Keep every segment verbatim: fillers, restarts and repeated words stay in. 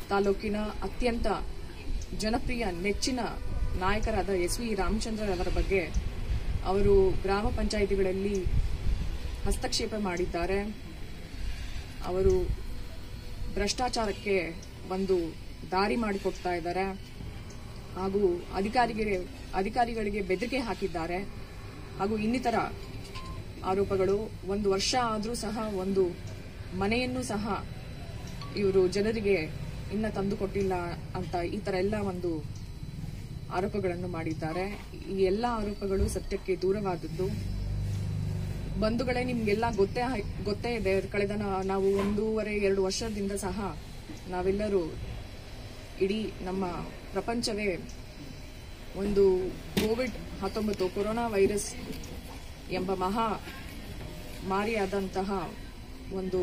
ತಾಲೂಕಿನ ಅತ್ಯಂತ ಜನಪ್ರಿಯ ನೆಚ್ಚಿನ ನಾಯಕರಾದ ಎಸ್ ವಿ ರಾಮಚಂದ್ರರವರ ಬಗ್ಗೆ ಅವರು ಗ್ರಾಮ ಪಂಚಾಯಿತಿಗಳಲ್ಲಿ ಹಸ್ತಕ್ಷೇಪ ಮಾಡಿದ್ದಾರೆ. ಅವರು ಭ್ರಷ್ಟಾಚಾರಕ್ಕೆ ಒಂದು ದಾರಿ ಮಾಡಿಕೊಡ್ತಾ ಇದ್ದಾರೆ ಹಾಗೂ ಅಧಿಕಾರಿಗೆ ಅಧಿಕಾರಿಗಳಿಗೆ ಬೆದರಿಕೆ ಹಾಕಿದ್ದಾರೆ ಹಾಗೂ ಇನ್ನಿತರ ಆರೋಪಗಳು. ಒಂದು ವರ್ಷ ಆದರೂ ಸಹ ಒಂದು ಮನೆಯನ್ನು ಸಹ ಇವರು ಜನರಿಗೆ ಇನ್ನ ತಂದುಕೊಟ್ಟಿಲ್ಲ ಅಂತ ಈ ತರ ಎಲ್ಲ ಒಂದು ಆರೋಪಗಳನ್ನು ಮಾಡಿದ್ದಾರೆ. ಈ ಎಲ್ಲ ಆರೋಪಗಳು ಸತ್ಯಕ್ಕೆ ದೂರವಾದದ್ದು. ಬಂಧುಗಳೇ, ನಿಮ್ಗೆಲ್ಲ ಗೊತ್ತೇ ಗೊತ್ತೇ ಇದೆ. ಕಳೆದ ನಾವು ಒಂದೂವರೆ ಎರಡು ವರ್ಷದಿಂದ ಸಹ ನಾವೆಲ್ಲರೂ ಇಡೀ ನಮ್ಮ ಪ್ರಪಂಚವೇ ಒಂದು ಕೋವಿಡ್ ಹತ್ತೊಂಬತ್ತು ಕೊರೋನಾ ವೈರಸ್ ಎಂಬ ಮಹಾ ಮಾರಿಯಾದಂತಹ ಒಂದು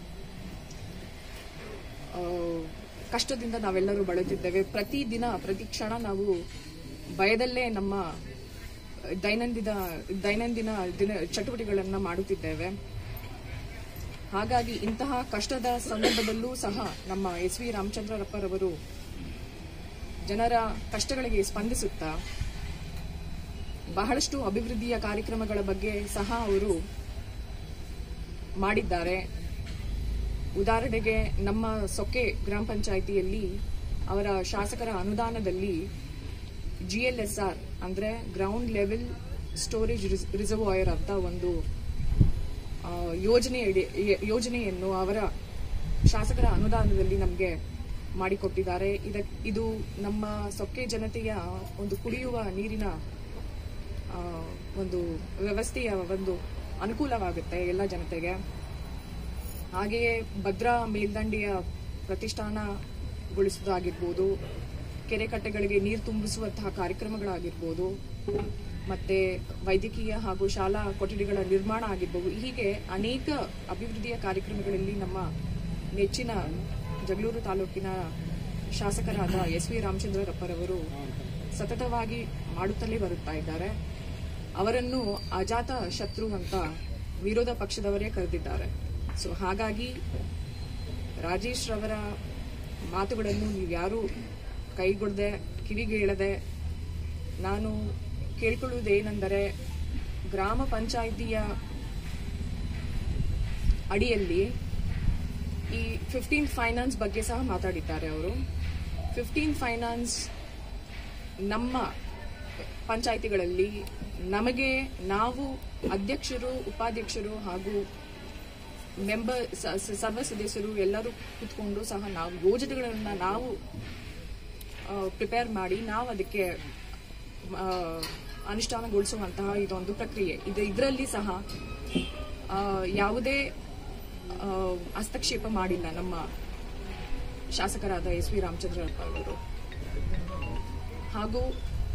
ಕಷ್ಟದಿಂದ ನಾವೆಲ್ಲರೂ ಬಳಲುತ್ತಿದ್ದೇವೆ. ಪ್ರತಿದಿನ ಪ್ರತಿ ಕ್ಷಣ ನಾವು ಭಯದಲ್ಲೇ ನಮ್ಮ ದೈನಂದಿನ ದೈನಂದಿನ ದಿನ ಚಟುವಟಿಕೆಗಳನ್ನು ಮಾಡುತ್ತಿದ್ದೇವೆ. ಹಾಗಾಗಿ ಇಂತಹ ಕಷ್ಟದ ಸಂದರ್ಭದಲ್ಲೂ ಸಹ ನಮ್ಮ ಎಸ್ ವಿ ರಾಮಚಂದ್ರರಪ್ಪರವರು ಜನರ ಕಷ್ಟಗಳಿಗೆ ಸ್ಪಂದಿಸುತ್ತಾ ಬಹಳಷ್ಟು ಅಭಿವೃದ್ಧಿಯ ಕಾರ್ಯಕ್ರಮಗಳ ಬಗ್ಗೆ ಸಹ ಅವರು ಮಾಡಿದ್ದಾರೆ. ಉದಾಹರಣೆಗೆ ನಮ್ಮ ಸೊಕ್ಕೆ ಗ್ರಾಮ ಪಂಚಾಯಿತಿಯಲ್ಲಿ ಅವರ ಶಾಸಕರ ಅನುದಾನದಲ್ಲಿ ಜಿಎಲ್ಎಸ್ಆರ್ ಅಂದ್ರೆ ಗ್ರೌಂಡ್ ಲೆವೆಲ್ ಸ್ಟೋರೇಜ್ ರಿಸರ್ವಾಯರ್ ಅಂತ ಒಂದು ಯೋಜನೆ ಯೋಜನೆಯನ್ನು ಅವರ ಶಾಸಕರ ಅನುದಾನದಲ್ಲಿ ನಮಗೆ ಮಾಡಿಕೊಟ್ಟಿದ್ದಾರೆ. ಇದು ನಮ್ಮ ಸೊಕ್ಕೆ ಜನತೆಯ ಒಂದು ಕುಡಿಯುವ ನೀರಿನ ಒಂದು ವ್ಯವಸ್ಥೆಯ ಒಂದು ಅನುಕೂಲವಾಗುತ್ತೆ ಎಲ್ಲ ಜನತೆಗೆ. ಹಾಗೆಯೇ ಭದ್ರಾ ಮೇಲ್ದಂಡೆಯ ಪ್ರತಿಷ್ಠಾನಗೊಳಿಸುವುದಾಗಿರ್ಬೋದು, ಕೆರೆ ಕಟ್ಟೆಗಳಿಗೆ ನೀರು ತುಂಬಿಸುವಂತಹ ಕಾರ್ಯಕ್ರಮಗಳಾಗಿರ್ಬೋದು, ಮತ್ತೆ ವೈದ್ಯಕೀಯ ಹಾಗೂ ಶಾಲಾ ಕೊಠಡಿಗಳ ನಿರ್ಮಾಣ ಆಗಿರ್ಬೋದು, ಹೀಗೆ ಅನೇಕ ಅಭಿವೃದ್ಧಿಯ ಕಾರ್ಯಕ್ರಮಗಳಲ್ಲಿ ನಮ್ಮ ನೆಚ್ಚಿನ ಜಗಳೂರು ತಾಲೂಕಿನ ಶಾಸಕರಾದ ಎಸ್ ವಿ ರಾಮಚಂದ್ರರಪ್ಪರವರು ಸತತವಾಗಿ ಮಾಡುತ್ತಲೇ ಬರುತ್ತಾ ಇದ್ದಾರೆ. ಅವರನ್ನು ಅಜಾತ ಶತ್ರು ಅಂತ ವಿರೋಧ ಪಕ್ಷದವರೇ ಕರೆದಿದ್ದಾರೆ. ಸೊ ಹಾಗಾಗಿ ರಾಜೇಶ್ ರವರ ಮಾತುಗಳನ್ನು ನೀವು ಯಾರು ಕೈಗೊಳ್ಳದೆ ಕಿವಿಗೆ ಹೇಳದೆ, ನಾನು ಕೇಳಿಕೊಳ್ಳುವುದೇನೆಂದರೆ, ಗ್ರಾಮ ಪಂಚಾಯಿತಿಯ ಅಡಿಯಲ್ಲಿ ಈ ಫಿಫ್ಟೀನ್ ಫೈನಾನ್ಸ್ ಬಗ್ಗೆ ಸಹ ಮಾತಾಡಿದ್ದಾರೆ ಅವರು. ಫಿಫ್ಟೀನ್ ಫೈನಾನ್ಸ್ ನಮ್ಮ ಪಂಚಾಯಿತಿಗಳಲ್ಲಿ ನಮಗೆ ನಾವು ಅಧ್ಯಕ್ಷರು, ಉಪಾಧ್ಯಕ್ಷರು ಹಾಗೂ ಮೆಂಬರ್ ಸರ್ವ ಸದಸ್ಯರು ಎಲ್ಲರೂ ಕೂತ್ಕೊಂಡು ಸಹ ನಾವು ಯೋಜನೆಗಳನ್ನ ನಾವು ಪ್ರಿಪೇರ್ ಮಾಡಿ ನಾವು ಅದಕ್ಕೆ ಅನುಷ್ಠಾನಗೊಳಿಸುವಂತಹ ಇದೊಂದು ಪ್ರಕ್ರಿಯೆ ಇದೆ. ಇದರಲ್ಲಿ ಸಹ ಯಾವುದೇ ಹಸ್ತಕ್ಷೇಪ ಮಾಡಿಲ್ಲ ನಮ್ಮ ಶಾಸಕರಾದ ಎಸ್ ವಿ ರಾಮಚಂದ್ರಪ್ಪ ಅವರು. ಹಾಗೂ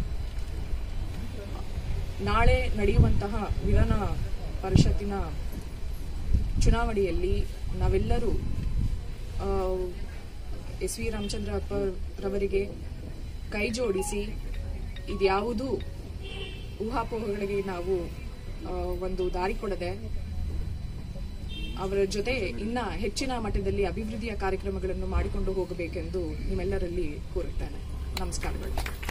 ನಾಳೆ ನಡೆಯುವಂತಹ ವಿಧಾನ ಪರಿಷತ್ತಿನ ಚುನಾವಣೆಯಲ್ಲಿ ನಾವೆಲ್ಲರೂ ಎಸ್ ವಿ ರಾಮಚಂದ್ರಪ್ಪ ರವರಿಗೆ ಕೈ ಜೋಡಿಸಿ ಇದ್ಯಾವುದೂ ಊಹಾಪೋಹಗಳಿಗೆ ನಾವು ಒಂದು ದಾರಿ ಕೊಡದೆ ಅವರ ಜೊತೆ ಇನ್ನ ಹೆಚ್ಚಿನ ಮಟ್ಟದಲ್ಲಿ ಅಭಿವೃದ್ಧಿಯ ಕಾರ್ಯಕ್ರಮಗಳನ್ನು ಮಾಡಿಕೊಂಡು ಹೋಗಬೇಕೆಂದು ನಿಮ್ಮೆಲ್ಲರಲ್ಲಿ ಕೋರುತ್ತೇನೆ. ನಮಸ್ಕಾರಗಳು.